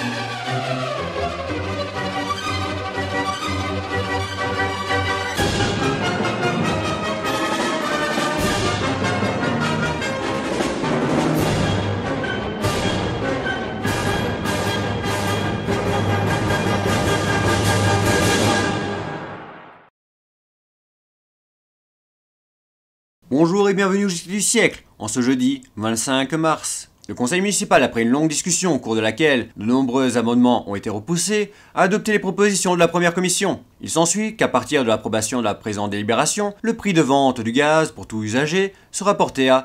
Bonjour et bienvenue au JT du siècle, en ce jeudi 25 mars. Le conseil municipal, après une longue discussion au cours de laquelle de nombreux amendements ont été repoussés, a adopté les propositions de la première commission. Il s'ensuit qu'à partir de l'approbation de la présente délibération, le prix de vente du gaz pour tout usager sera porté à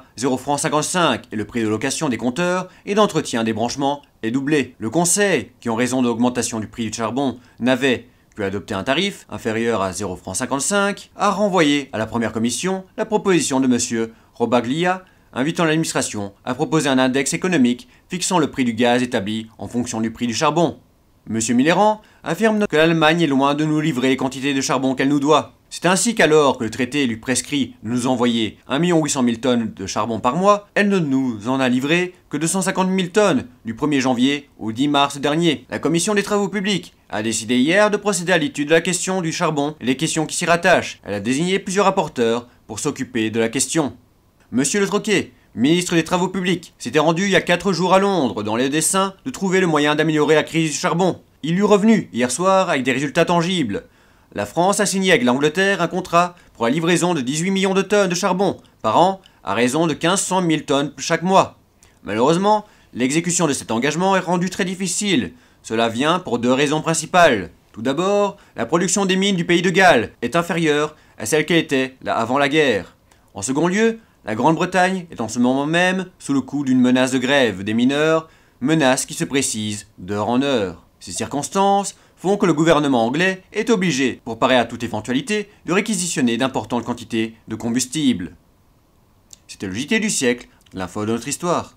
0,55 € et le prix de location des compteurs et d'entretien des branchements est doublé. Le conseil, qui en raison de l'augmentation du prix du charbon n'avait pu adopter un tarif inférieur à 0,55 €, a renvoyé à la première commission la proposition de M. Robaglia, invitant l'administration à proposer un index économique fixant le prix du gaz établi en fonction du prix du charbon. M. Millerand affirme que l'Allemagne est loin de nous livrer les quantités de charbon qu'elle nous doit. C'est ainsi qu'alors que le traité lui prescrit de nous envoyer 1 800 000 tonnes de charbon par mois, elle ne nous en a livré que 250 000 tonnes du 1er janvier au 10 mars dernier. La commission des travaux publics a décidé hier de procéder à l'étude de la question du charbon et les questions qui s'y rattachent. Elle a désigné plusieurs rapporteurs pour s'occuper de la question. Monsieur Le Troquet, ministre des Travaux publics, s'était rendu il y a 4 jours à Londres dans le dessein de trouver le moyen d'améliorer la crise du charbon. Il lui est revenu hier soir avec des résultats tangibles. La France a signé avec l'Angleterre un contrat pour la livraison de 18 millions de tonnes de charbon par an à raison de 1500 000 tonnes chaque mois. Malheureusement, l'exécution de cet engagement est rendue très difficile. Cela vient pour 2 raisons principales. Tout d'abord, la production des mines du pays de Galles est inférieure à celle qu'elle était avant la guerre. En second lieu, la Grande-Bretagne est en ce moment même sous le coup d'une menace de grève des mineurs, menace qui se précise d'heure en heure. Ces circonstances font que le gouvernement anglais est obligé, pour parer à toute éventualité, de réquisitionner d'importantes quantités de combustible. C'était le JT du siècle, l'info de notre histoire.